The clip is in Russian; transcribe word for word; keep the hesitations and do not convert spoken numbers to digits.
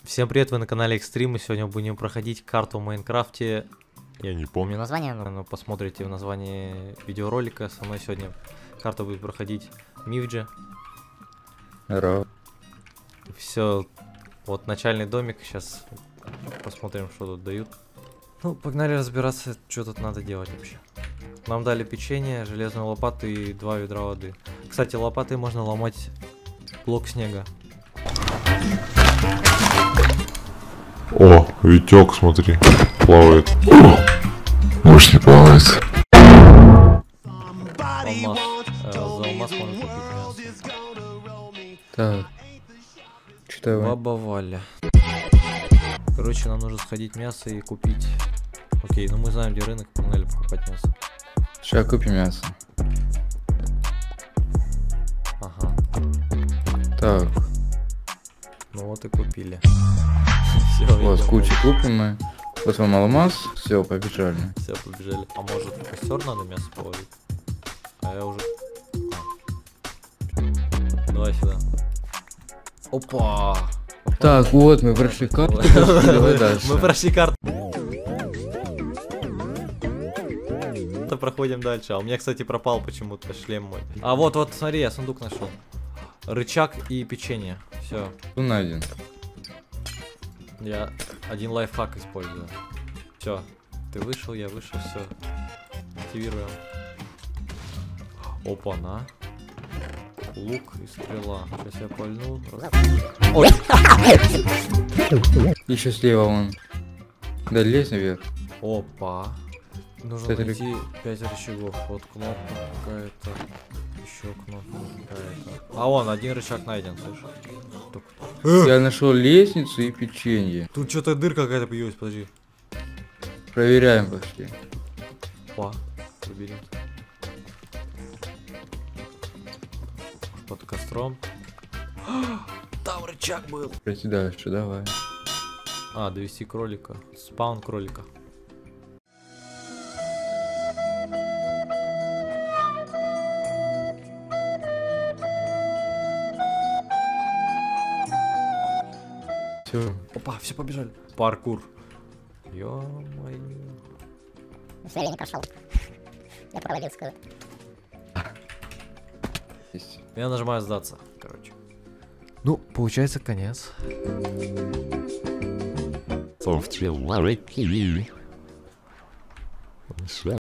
Всем привет, вы на канале Экстрим, и сегодня будем проходить карту в Майнкрафте. Я не помню название, но... но посмотрите в названии видеоролика. Со мной сегодня карта будет проходить Мивджи. Здорово. Все, вот начальный домик, сейчас посмотрим, что тут дают. Ну, погнали разбираться, что тут надо делать вообще. Нам дали печенье, железную лопату и два ведра воды. Кстати, лопатой можно ломать блок снега. О, Витек, смотри, плавает. Может, не плавает. Алмаз. Э, за алмаз можно купить мясо. Так. Что его? Баба Валя. Короче, нам нужно сходить мясо и купить. Окей, ну мы знаем, где рынок, погнали покупать мясо. Сейчас купим мясо. Ага. Так. Ну вот и купили. Все, Вот, кучу купим мы. Вот вам алмаз. Все, побежали. Все, побежали. А может, в костер надо мясо положить? А я уже... А. Давай сюда. Опа! Опа. Так, вот мы прошли карту. Давай дальше. Мы прошли карту. Проходим дальше. А у меня, кстати, пропал почему-то шлем мой. А вот, вот, смотри, я сундук нашел. Рычаг и печенье. Все. Тут найден. Я один лайфхак использую. Все. Ты вышел, я вышел, все. Активируем. Опа, на. Лук и стрела. Сейчас я пальну. Ой. Еще слева вон. Да, лезь наверх. Опа. Нужно Это найти пять рычагов. Вот кнопка какая-то. Еще кнопка какая-то. А вон, один рычаг найден, слышишь? Я нашел лестницу и печенье. Тут что-то дырка какая-то появилась, подожди. Проверяем, пошли. Опа, лабиринт. Под костром. Там рычаг был. Пройти дальше, давай. А, довести кролика. Спаун кролика. Все. Опа, все побежали. Паркур. Ё-моё. Все, я не прошел. Я провалил сквот. Я нажимаю сдаться, короче. Ну, получается конец. Software.